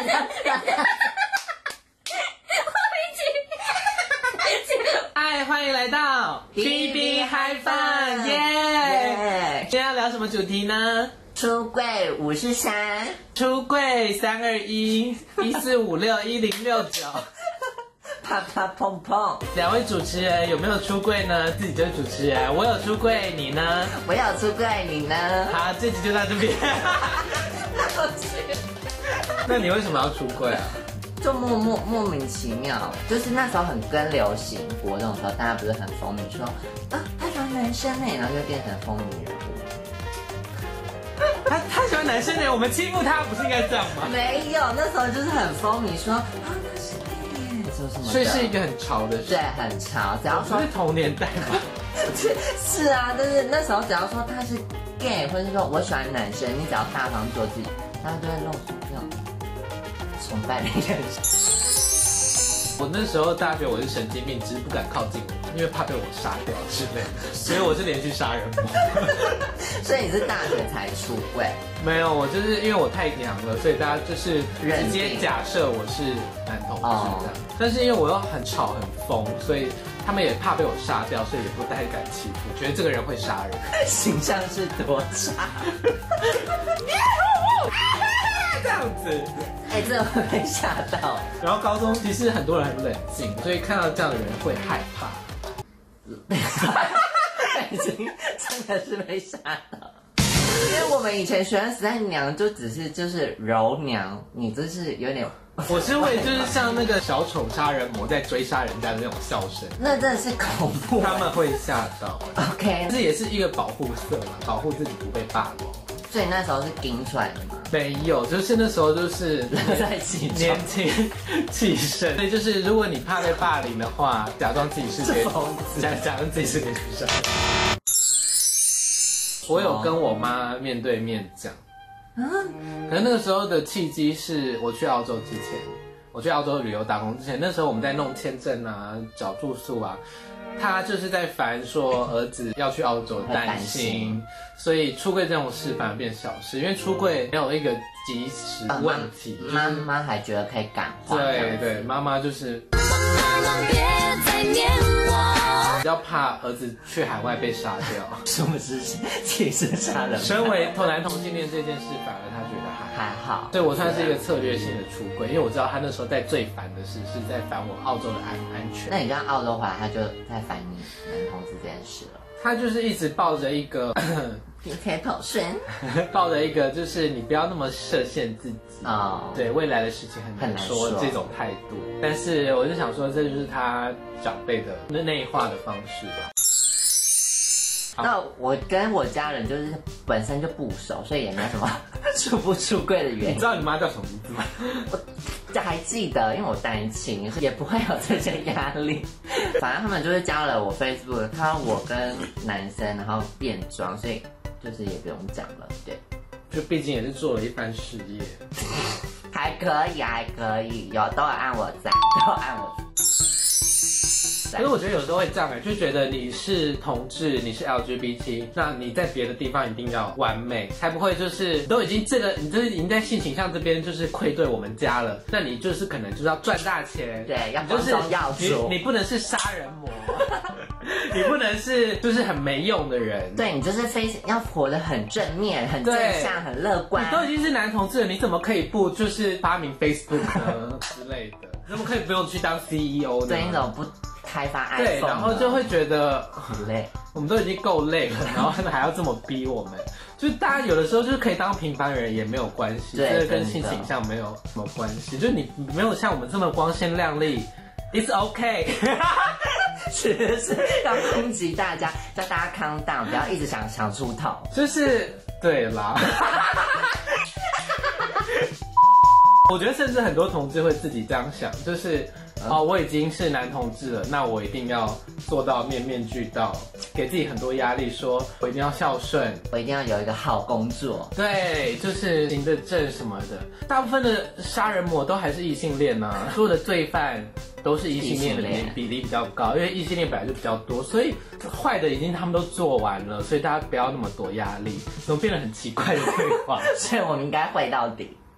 嗨，欢迎来到 TB 嗨饭，耶！今天要聊什么主题呢？ 出柜53， 出柜321-1456-1069。 啪啪砰砰。 两位主持人有没有出柜呢？自己就是主持人，我有出柜，你呢？ 我有出柜，你呢？ 好，这集就到这边。那你为什么要出柜啊？ 就莫名其妙，就是那时候很跟流行国中的时候，大家不是很风靡说啊，他喜欢男生呢，然后就变成风靡人物。 他喜欢男生呢，我们欺负他不是应该这样吗？ 没有，那时候就是很风靡说啊，他是 gay 什么什么的， 所以是一个很潮的事， 对，很潮。只要说不是同年代吗？ 是啊，但是那时候只要说他是 gay， 或者是说我喜欢男生，你只要大方做自己，大家就会露出这种崇拜的眼神。 我那时候大学我是神经病，只是不敢靠近我，因为怕被我杀掉之类的，所以我是连续杀人魔。 所以你是大学才出柜？ 没有，我就是因为我太娘了，所以大家就是直接假设我是男同志这样。但是因为我又很吵很疯，所以他们也怕被我杀掉，所以也不太敢欺负，觉得这个人会杀人， 形象是多差。 这样子， 哎，这会被吓到。 然后高中其实很多人很冷静，所以看到这样的人会害怕。 已经真的是被吓到。因为我们以前学生时代娘就只是就是柔娘，你这是有点。 我是会就是像那个小丑杀人魔在追杀人家的那种笑声， 那真的是恐怖。 他们会吓到。 OK， 这也是一个保护色嘛，保护自己不被霸凌。 所以那时候是顶出来的吗？ 没有，就是那时候就是在起年轻气盛，所以就是如果你怕被霸凌的话，假装自己是疯子， 假装自己是女生。我有跟我妈面对面讲，可是那个时候的契机是我去澳洲之前，我去澳洲旅游打工之前，那时候我们在弄签证啊、找住宿啊。他就是在烦说儿子要去澳洲担心，所以出柜这种事反而变小事，因为出柜没有一个及时问题。 妈妈还觉得可以感化。 对对，妈妈就是别再念我， 比较怕儿子去海外被杀掉。 什么是歧视杀人？ 身为男同性恋这件事，反而他觉得还好。 对，我算是一个策略性的出柜，因为我知道他那时候在最烦的事是在烦我澳洲的安全。 那你跟澳洲回来，他就在烦你男同志这件事了。 他就是一直抱着一个并且口顺， 抱着一个就是你不要那么设限自己哦， 对未来的事情很难说这种态度。但是我就想说，这就是他长辈的内化的方式吧。 那我跟我家人就是本身就不熟，所以也没有什么出不出柜的原因。 你知道你妈叫什么名字吗？ 我还记得，因为我单亲，也不会有这些压力。反正他们就是加了我 Facebook， 看到我跟男生然后变装，所以就是也不用讲了，对。 就毕竟也是做了一番事业， 还可以，都有按我赞，都有按我。 可是我觉得有时候会这样就觉得你是同志，你是 LGBT， 那你在别的地方一定要完美，才不会就是都已经你这已经在性倾向这边就是愧对我们家了，那你就是可能就是要赚大钱， 对，要光宗耀祖， 你不能是杀人魔，你不能是就是很没用的人， 对你就是要活得很正面、很正向、很乐观。 你都已经是男同志了，你怎么可以不就是发明 Facebook 呢之类的？怎么可以不用去当 CEO 呢？ 对，你怎么不开发 iPhone？ 对，然后就会觉得很累， 我们都已经够累了，然后还要这么逼我们，就是大家有的时候就是可以当平凡人也没有关系，这跟性倾向没有什么关系，就是你没有像我们这么光鲜亮丽 ，It's OK。 是要攻击大家，叫大家 calm down， 不要一直想出头。 就是对啦。我觉得甚至很多同志会自己这样想，就是我已经是男同志了，那我一定要做到面面俱到，给自己很多压力，说我一定要孝顺， 我一定要有一个好工作， 对，就是行得正什么的。大部分的杀人魔都还是异性恋啊，所有的罪犯都是异性恋的比例比较高，因为异性恋本来就比较多，所以坏的已经他们都做完了，所以大家不要那么多压力。怎么变得很奇怪的对话？ 所以我们应该会到底。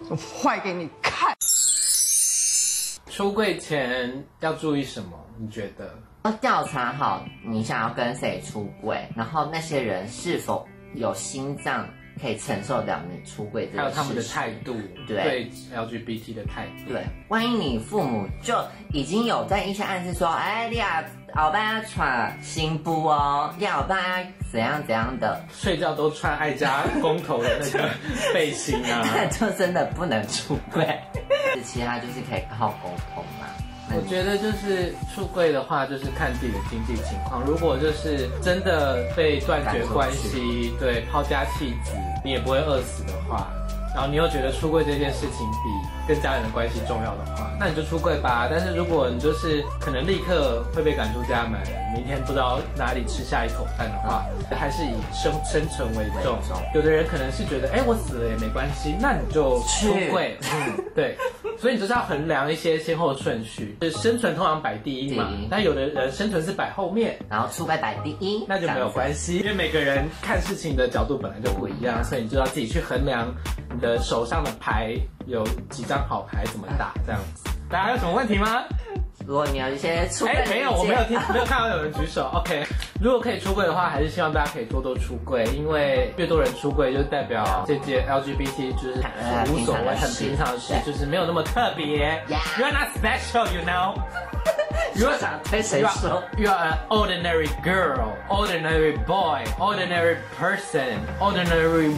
我坏给你看。 出柜前要注意什么？你觉得？ 要调查好你想要跟谁出柜，然后那些人是否有心脏可以承受了你出柜这个事情， 还有他们的态度，对 LGBT 的态度。 对，万一你父母就已经有在一些暗示说，哎，你啊，后爸要穿新布哦，你后爸要怎样怎样的， 睡觉都穿爱家公投的那个背心啊， 那就真的不能出柜。其他就是可以靠沟通嘛。 我觉得就是出柜的话，就是看自己的经济情况。如果就是真的被断绝关系，对，抛家弃子，你也不会饿死的话，然后你又觉得出柜这件事情比跟家人的关系重要的话，那你就出柜吧。但是如果你就是可能立刻会被赶出家门，明天不知道哪里吃下一口饭的话，还是以生存为重。有的人可能是觉得，哎，我死了也没关系，那你就出柜。对。所以你就是要衡量一些先后顺序，就是生存通常摆第一嘛，但有的人生存是摆后面， 然后出柜摆第一， 那就没有关系，因为每个人看事情的角度本来就不一样，所以你就要自己去衡量你的手上的牌有几张好牌怎么打这样子。大家还有什么问题吗？ 如果你有一些出柜， 没有，我没有看到有人举手。OK， 如果可以出柜的话，还是希望大家可以多多出柜，因为越多人出柜，就代表这届 LGBT 就是无所谓、很平常的事，就是没有那么特别。You are not special, you know. You are an ordinary girl, ordinary boy, ordinary person, ordinary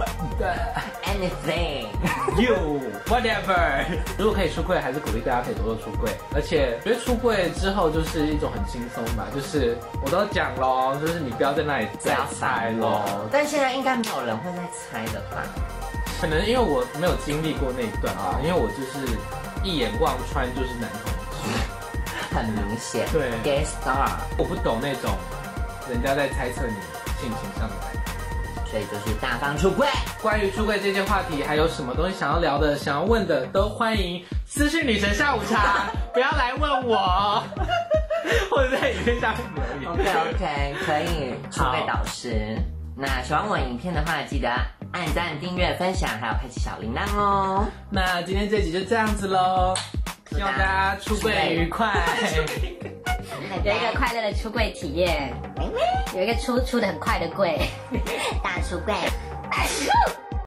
anything. You whatever. 如果可以出柜，还是鼓励大家可以多多出柜，而且觉得出柜之后就是一种很轻松吧，就是我都讲咯，就是你不要在那里再猜咯。 但现在应该没有人会再猜的吧？ 可能因为我没有经历过那一段吧，因为我就是一眼望穿就是男同志， 很明显。 对 ，gay star， 我不懂那种人家在猜测你性情上的感觉。 所以就是大方出柜。 关于出柜这件话题，还有什么东西想要聊的、想要问的，都欢迎私讯女神下午茶，不要来问我，或者在影片下面留言。 OK， 可以出柜导师。那喜欢我影片的话，记得按赞、订阅、分享，还有开启小铃铛哦。 那今天这集就这样子喽，希望大家出柜愉快。 有一个快乐的出柜体验，有一个出的很快的柜，大出柜，大出。